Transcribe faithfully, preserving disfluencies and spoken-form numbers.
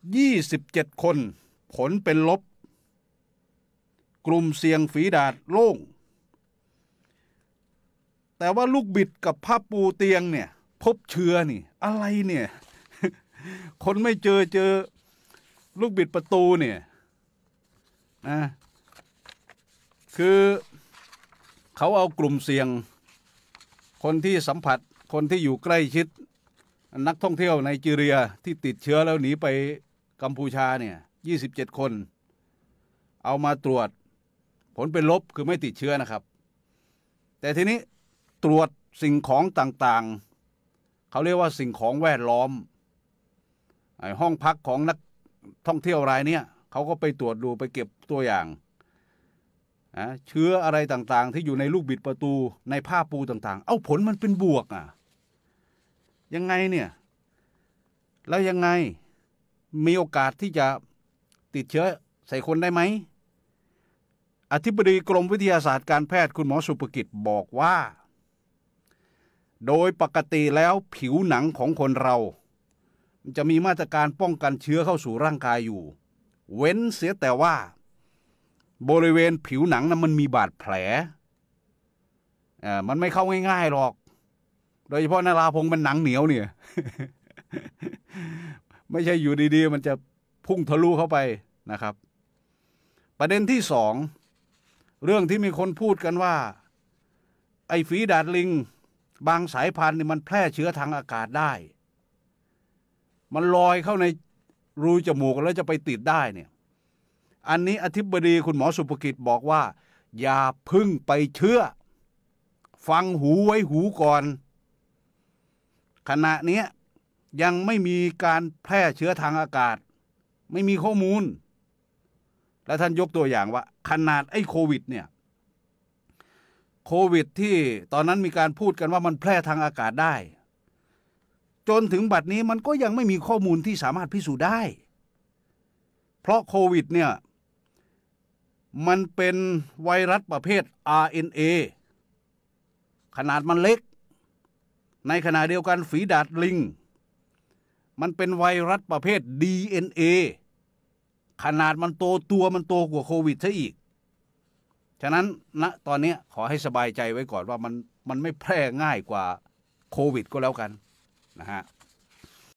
ยี่สิบเจ็ดคนผลเป็นลบกลุ่มเสี่ยงฝีดาษโล่งแต่ว่าลูกบิดกับผ้าปูเตียงเนี่ยพบเชื้อนี่อะไรเนี่ยคนไม่เจอเจอลูกบิดประตูเนี่ยนะคือเขาเอากลุ่มเสี่ยงคนที่สัมผัสคนที่อยู่ใกล้ชิดนักท่องเที่ยวไนจีเรียที่ติดเชื้อแล้วหนีไปกัมพูชาเนี่ยยี่สิบเจ็ดคนเอามาตรวจผลเป็นลบคือไม่ติดเชื้อนะครับแต่ทีนี้ตรวจสิ่งของต่างๆเขาเรียกว่าสิ่งของแวดล้อมไอ้ห้องพักของนักท่องเที่ยวรายเนี้ยเขาก็ไปตรวจดูไปเก็บตัวอย่างนะเชื้ออะไรต่างๆที่อยู่ในลูกบิดประตูในผ้าปูต่างๆเอ้าผลมันเป็นบวกอ่ะยังไงเนี่ยแล้วยังไงมีโอกาสที่จะติดเชื้อใส่คนได้ไหมอธิบดีกรมวิทยาศาสตร์การแพทย์คุณหมอสุภกิจบอกว่าโดยปกติแล้วผิวหนังของคนเราจะมีมาตรการป้องกันเชื้อเข้าสู่ร่างกายอยู่เว้นเสียแต่ว่าบริเวณผิวหนังนั้นมันมีบาดแผลอ่ามันไม่เข้าง่ายๆหรอกโดยเฉพาะนาราพงมันหนังเหนียวเนี่ย ไม่ใช่อยู่ดีๆมันจะพุ่งทะลุเข้าไปนะครับประเด็นที่สองเรื่องที่มีคนพูดกันว่าไอ้ฝีดาษลิงบางสายพันธุ์นี่มันแพร่เชื้อทางอากาศได้มันลอยเข้าในรูจมูกแล้วจะไปติดได้เนี่ยอันนี้อธิบดีคุณหมอสุภกิจบอกว่าอย่าพึ่งไปเชื่อฟังหูไว้หูก่อนขณะนี้ยังไม่มีการแพร่เชื้อทางอากาศไม่มีข้อมูลและท่านยกตัวอย่างว่าขนาดไอ้โควิดเนี่ยโควิดที่ตอนนั้นมีการพูดกันว่ามันแพร่ทางอากาศได้จนถึงบัดนี้มันก็ยังไม่มีข้อมูลที่สามารถพิสูจน์ได้เพราะโควิดเนี่ยมันเป็นไวรัสประเภท อาร์ เอ็น เอ ขนาดมันเล็กในขณะเดียวกันฝีดาษลิงมันเป็นไวรัสประเภท ดี เอ็น เอ ขนาดมันโตตัวมันโตกว่าโควิดซะอีกฉะนั้นณตอนนี้ขอให้สบายใจไว้ก่อนว่ามันมันไม่แพร่ง่ายกว่าโควิดก็แล้วกันนะฮะ